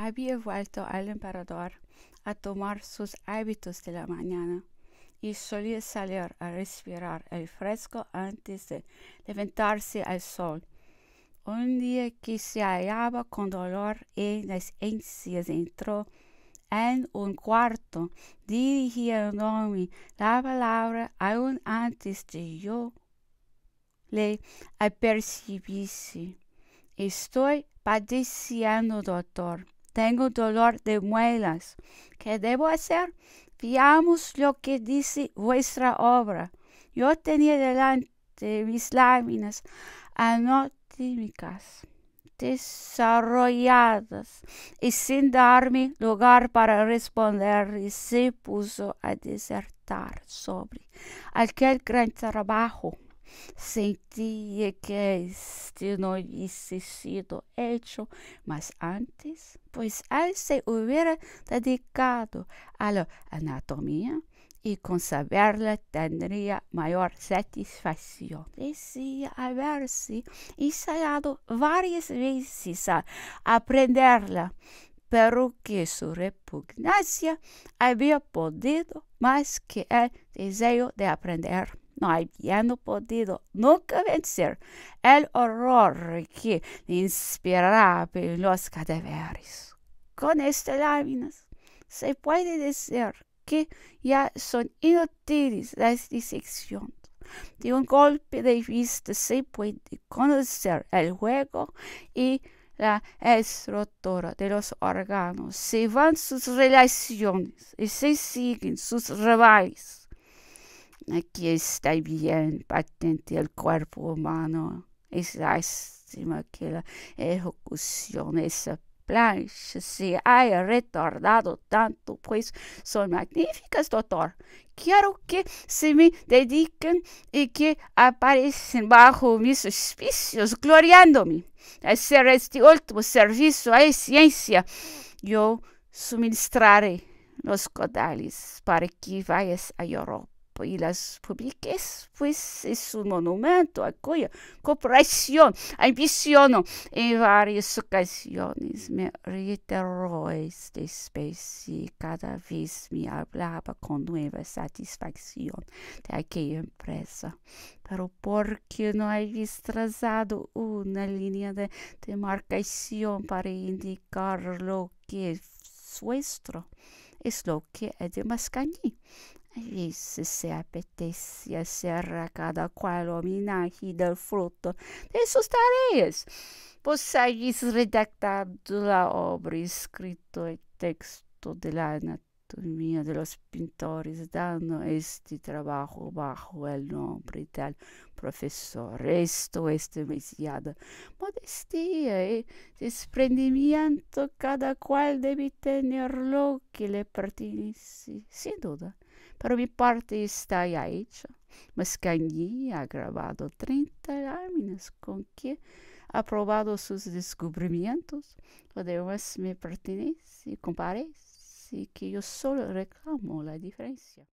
había vuelto al emperador a tomar sus hábitos de la mañana y solía salir a respirar el fresco antes de levantarse al sol. Un día que se hallaba con dolor en las encías, entró en un cuarto, dirigiéndome la palabra aún antes de yo le apercibiese. Estoy padeciendo, doctor. Tengo dolor de muelas. ¿Qué debo hacer? Veamos lo que dice vuestra obra. Yo tenía delante mis láminas anatómicas desarrolladas y sin darme lugar para responder se puso a disertar sobre aquel gran trabajo. Sentía que este no hubiese sido hecho más antes, pues él se hubiera dedicado a la anatomía y con saberla tendría mayor satisfacción. Decía haberse ensayado varias veces a aprenderla, pero que su repugnancia había podido más que el deseo de aprender. No habiendo podido nunca vencer el horror que le inspiraba los cadáveres. Con estas láminas se puede decir que ya son inútiles las disecciones. De un golpe de vista se puede conocer el juego y la estructura de los órganos. Se van sus relaciones y se siguen sus rivales. Aquí está bien patente el cuerpo humano. Es lástima que la ejecución de esa plancha se haya retardado tanto, pues son magníficas, doctor. Quiero que se me dediquen y que aparecen bajo mis auspicios, gloriándome. Hacer este último servicio a la ciencia. Yo suministraré los caudales para que vayas a Europa y las publiques, pues es un monumento a cuya cooperación ambiciono. En varias ocasiones me reiteró esta especie y cada vez me hablaba con nueva satisfacción de aquella empresa. Pero ¿por qué no habéis trazado una línea de demarcación para indicar lo que es vuestro? Es lo que es de Mascagni. A veces se apetece hacer a cada cual homenaje del fruto de sus tareas. Pues habéis redactado la obra, escrito el texto de la anatomía de los pintores, dando este trabajo bajo el nombre del profesor. Esto es demasiada modestia y desprendimiento. Cada cual debe tener lo que le pertenece, sin duda. Pero mi parte está ya hecha. Mascagni ha grabado 30 láminas con que ha probado sus descubrimientos. Lo demás me pertenece y comparece que yo solo reclamo la diferencia.